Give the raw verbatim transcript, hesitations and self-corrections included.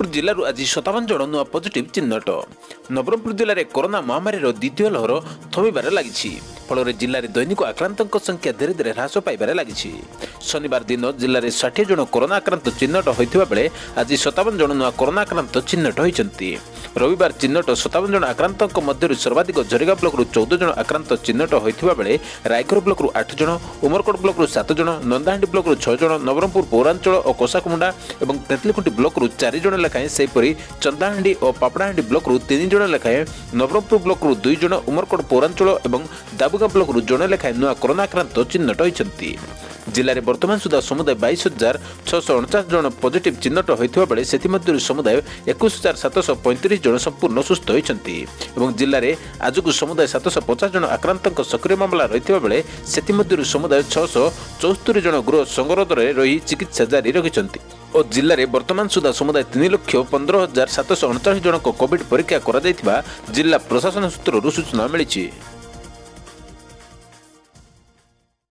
जिल्लाରୁ ଆଜି ସତାବନ ଜଣ ନୂଆ ପଜିଟିଭ ଚିହ୍ନଟ। ନବରଙ୍ଗପୁର ଜିଲ୍ଲାରେ କରୋନା ମହାମାରୀର ଦ୍ୱିତୀୟ ଲହର ଥମିବାରେ ଲାଗିଛି। ଫଳରେ ଜିଲ୍ଲାରେ ଦୈନିକ ଆକ୍ରାନ୍ତଙ୍କ ସଂଖ୍ୟା ଧୀରେ ଧୀରେ ହ୍ରାସ ପାଇବାରେ ଲାଗିଛି। ଶନିବାର ଦିନ ଜିଲ୍ଲାରେ ଷାଠିଏ ଜଣ କରୋନା ଆକ୍ରାନ୍ତ ଚିହ୍ନଟ ହୋଇଥିବା ବେଳେ ଆଜି ସତାବନ ଜଣ ନୂଆ କରୋନା ଆକ୍ରାନ୍ତ ଚିହ୍ନଟ ହୋଇଛନ୍ତି। ରବିବାର ଚିହ୍ନଟ ସତାବନ ଜଣ ଆକ୍ରାନ୍ତଙ୍କ ମଧ୍ୟରୁ ସର୍ବାଧିକ ଜରିଗା ବ୍ଲକରୁ ଚଉଦ ଜଣ ଆକ୍ରାନ୍ତ ଚିହ୍ନଟ ହୋଇଥିବା ବେଳେ ରାୟଗଡ଼ ବ୍ଲକରୁ ଆଠ ଜଣ, ଉମରକୋଟ ବ୍ଲକରୁ ସାତ ଜଣ, ନନ୍ଦାହାଣ୍ଡି ବ୍ଲକରୁ ଛଅ ଜଣ, ନବରଙ୍ଗପୁର ପୌରାଞ୍ଚଳ ଓ କୋଷାକୁମୁଣ୍ଡା ଏବଂ ତେନ୍ତଲିଖୁଣ୍ଟି ବ୍ଲକରୁ ଚାରି ଜଣ ଲେଖାଏଁ, ସେହିପରି ଚନ୍ଦାହାଣ୍ଡି ଓ ପାପଡ଼ାହାଣ୍ଡି ବ୍ଲକରୁ ତିନି ଜଣ ଲେଖାଏଁ, ନବରଙ୍ଗପୁର ବ୍ଲକରୁ ଦୁଇ ଜଣ, ଉମରକୋଟ ପୌରାଞ୍ଚଳ ଏବଂ ଦାବୁଗାଁ ବ୍ଲକରୁ ଜଣେ ଲେଖାଏଁ ନୂଆ କରୋନା ଆକ୍ରାନ୍ତ ଚିହ୍ନଟ ହୋଇଛନ୍ତି। ଜିଲ୍ଲାରେ ବର୍ତ୍ତମାନ ସୁଦ୍ଧା ସମୁଦାୟ ବାଇଶ ହଜାର ଛଅଶହ ଅଣଚାଶ ଜଣ ପଜିଟିଭ ଚିହ୍ନଟ ହୋଇଥିବା ବେଳେ ସେଥିମଧ୍ୟରୁ ସମୁଦାୟ ଏକୋଇଶ ହଜାର ସାତଶହ ପଇଁତିରିଶ ଜଣ ସମ୍ପୂର୍ଣ୍ଣ ସୁସ୍ଥ ହୋଇଛନ୍ତି ଏବଂ ଜିଲ୍ଲାରେ ଆଜକୁ ସମୁଦାୟ ସାତଶହ ପଚାଶ ଜଣ ଆକ୍ରାନ୍ତଙ୍କ ସକ୍ରିୟ ମାମଲା ରହିଥିବା ବେଳେ ସେଥିମଧ୍ୟରୁ ସମୁଦାୟ ଛଅଶହ ଚଉସ୍ତରୀ ଜଣ ଗୃହ ସଂଗରୋଧରେ ରହି ଚିକିତ୍ସା ଜାରି ରଖିଛନ୍ତି ଓ ଜିଲ୍ଲାରେ ବର୍ତ୍ତମାନ ସୁଦ୍ଧା ସମୁଦାୟ ତିନି ଲକ୍ଷ ପନ୍ଦର ହଜାର ସାତଶହ ଅଣଚାଳିଶ ଜଣଙ୍କ କୋଭିଡ ପରୀକ୍ଷା କରାଯାଇଥିବା ଜିଲ୍ଲା ପ୍ରଶାସନ ସୂତ୍ରରୁ ସୂଚନା ମିଳିଛି।